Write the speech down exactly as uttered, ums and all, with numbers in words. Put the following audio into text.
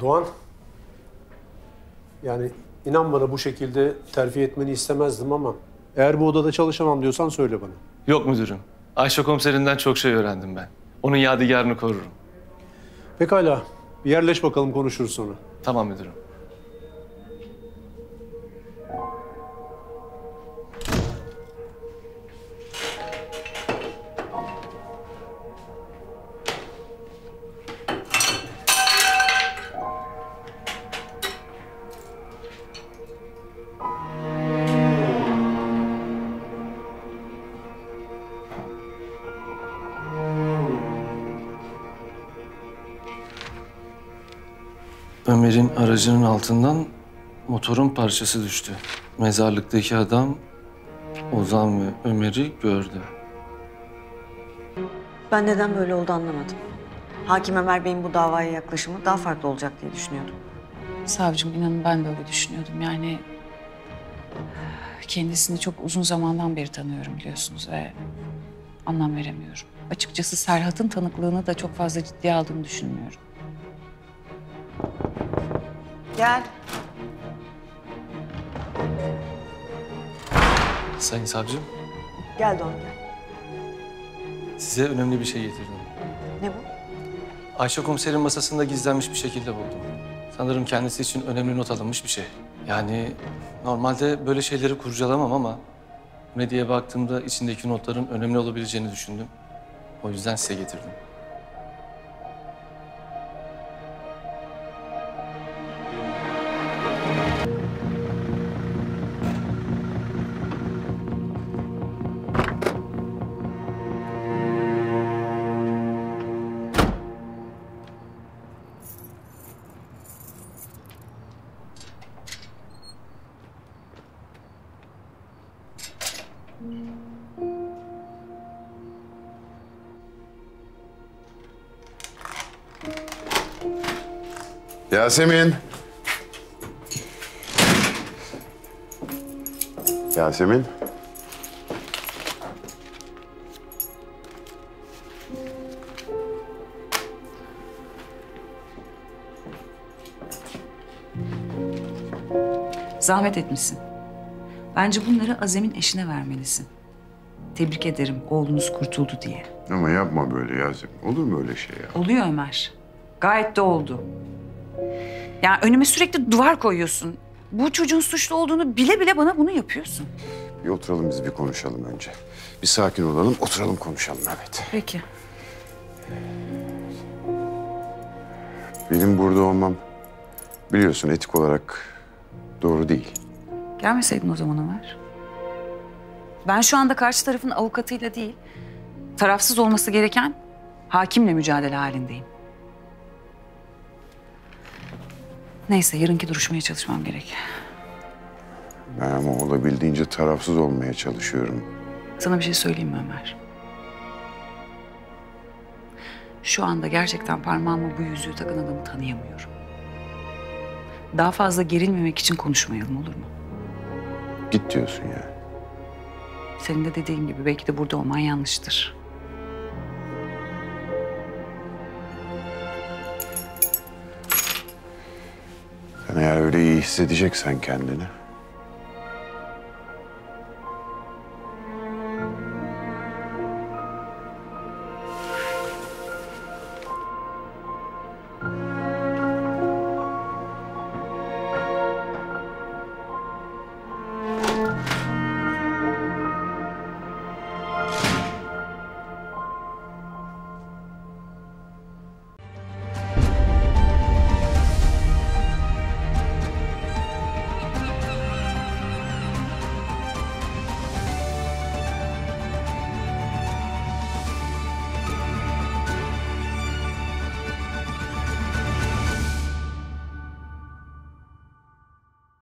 Doğan, yani inan bana bu şekilde terfi etmeni istemezdim ama eğer bu odada çalışamam diyorsan söyle bana. Yok müdürüm. Ayşe komiserinden çok şey öğrendim ben. Onun yadigarını korurum. Pekala, bir yerleş bakalım, konuşuruz sonra. Tamam müdürüm. Ömer'in aracının altından motorun parçası düştü. Mezarlıktaki adam Ozan ve Ömer'i gördü. Ben neden böyle oldu anlamadım. Hakim Ömer Bey'in bu davaya yaklaşımı daha farklı olacak diye düşünüyordum. Savcım, inanın ben de öyle düşünüyordum. Yani kendisini çok uzun zamandan beri tanıyorum biliyorsunuz ve anlam veremiyorum. Açıkçası Serhat'ın tanıklığını da çok fazla ciddiye aldığını düşünmüyorum. Gel. Sayın savcım, Gel Doğan gel. size önemli bir şey getirdim. Ne bu? Ayşe komiserin masasında gizlenmiş bir şekilde buldum. Sanırım kendisi için önemli not alınmış bir şey. Yani normalde böyle şeyleri kurcalamam ama ne diye baktığımda içindeki notların önemli olabileceğini düşündüm. O yüzden size getirdim. Yasemin. Yasemin. Zahmet etmişsin. Bence bunları Azem'in eşine vermelisin. Tebrik ederim, oğlunuz kurtuldu diye. Ama yapma böyle Yasemin. Olur mu öyle şey ya? Oluyor Ömer. Gayet de oldu. Yani önüme sürekli duvar koyuyorsun. Bu çocuğun suçlu olduğunu bile bile bana bunu yapıyorsun. Bir oturalım biz bir konuşalım önce. Bir sakin olalım, oturalım konuşalım evet. Peki. Benim burada olmam biliyorsun etik olarak doğru değil. Gelmeseydin o zaman Ömer. Ben şu anda karşı tarafın avukatıyla değil, tarafsız olması gereken hakimle mücadele halindeyim. Neyse, yarınki duruşmaya çalışmam gerek. Ben ama olabildiğince tarafsız olmaya çalışıyorum. Sana bir şey söyleyeyim mi Ömer? Şu anda gerçekten parmağıma bu yüzüğü takan adamı tanıyamıyorum. Daha fazla gerilmemek için konuşmayalım, olur mu? Git diyorsun ya. Senin de dediğin gibi belki de burada olman yanlıştır. Sen eğer öyle iyi hissedeceksen kendini...